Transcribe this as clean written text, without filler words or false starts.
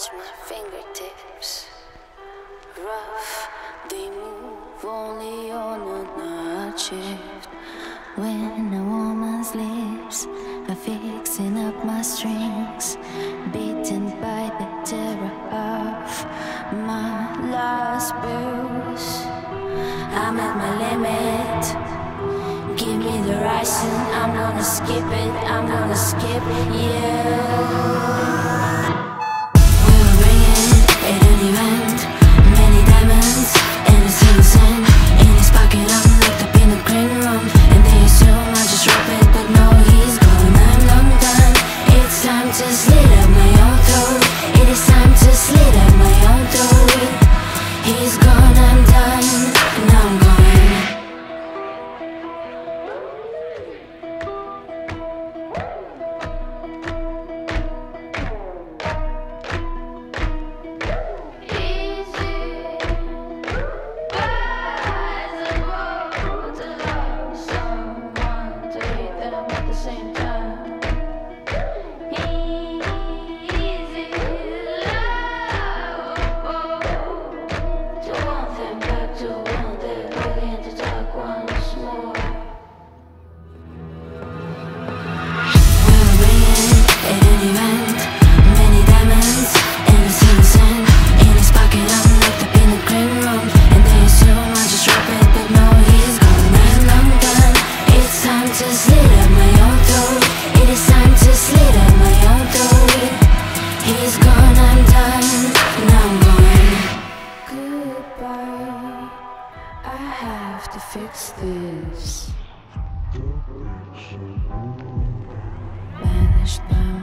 touch my fingertips. Rough, they move only on a night shift. When a woman's lips are fixing up my strings, beaten by the terror of my last bruise. I'm at my limit. Give me the Ricin, I'm gonna skip it, I'm gonna skip it, yeah. We'll bring it at an event. Many diamonds and a single cent in his pocket. I'm locked up in the green room, and they assume I just drop it, but no, he's gone. I'm long done. It's time to slit up my own throat. It is time to slit up my own throat. He's gone, I'm done, now I'm gone. Banished by